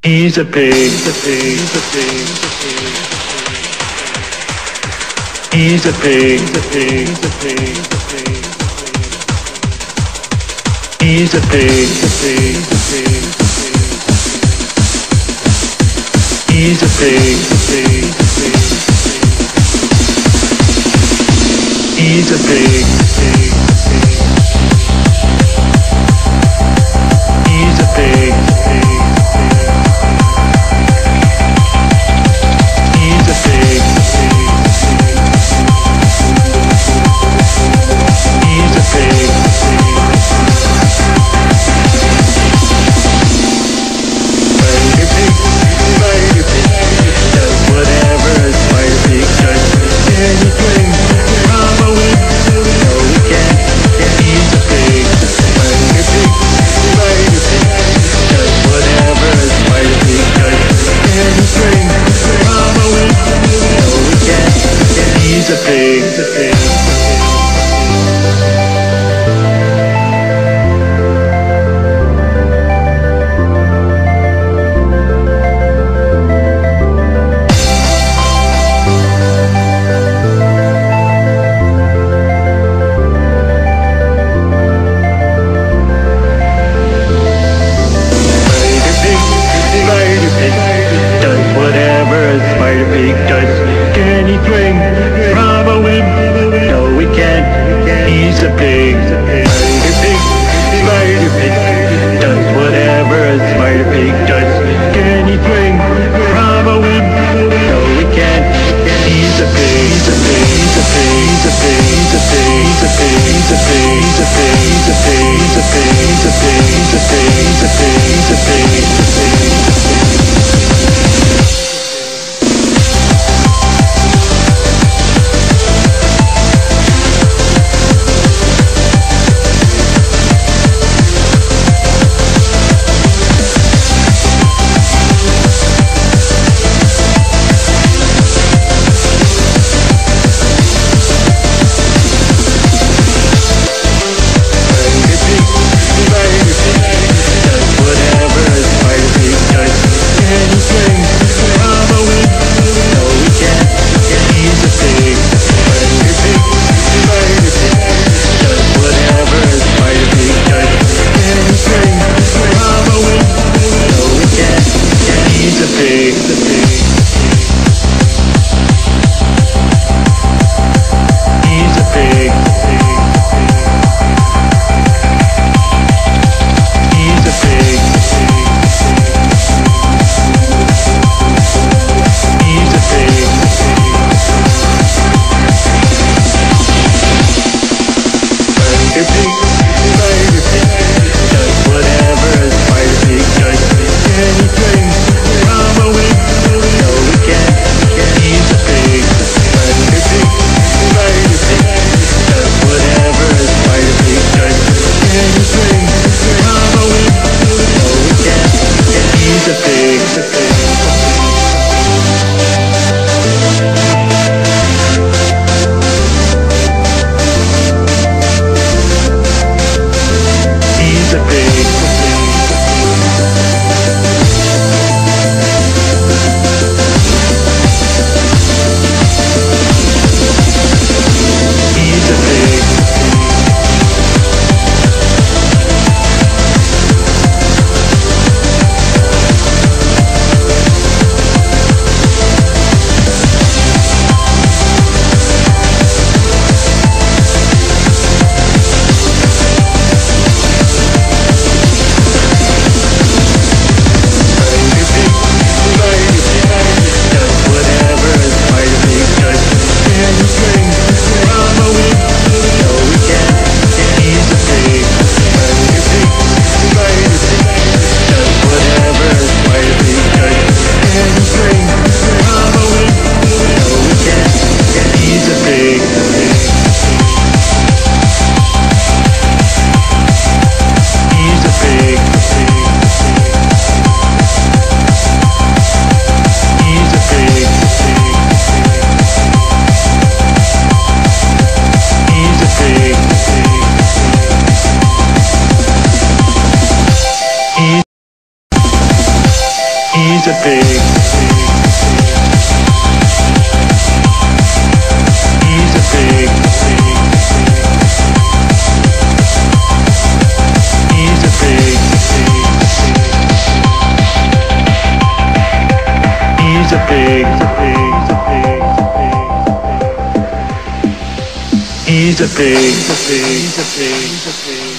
He's a pig. He's a pig. He's a pig. He's a pig. He's a pig. He's a pig. He's a pig. He's a pig. He's a pig. He's a pig. He's a pig. He's a pig. He's a pig. Baby pig, baby pig, He's a pig. He's a pig. He's a pig. He's a pig.